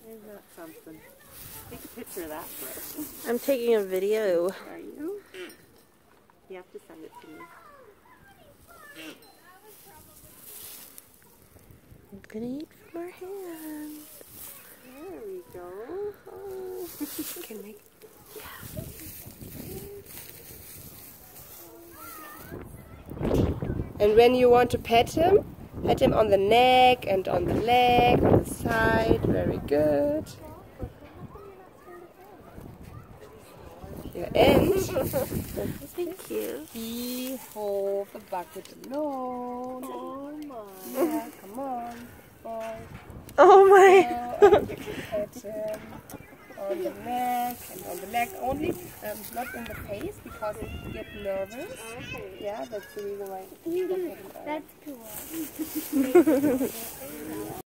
Isn't that something? Take a picture of that first. I'm taking a video. Are you? You have to send it to me. I'm gonna eat from her hand. There we go. Oh. Can make. And when you want to pet him on the neck and on the leg, on the side. Very good. Yeah, and Thank you. he hold the bucket alone. Oh my. Yeah, come on, boy. Oh my. So, and you can pet him on the neck and on the leg only, not in the face because he gets nervous. Okay. Yeah, that's the reason why. That's cool.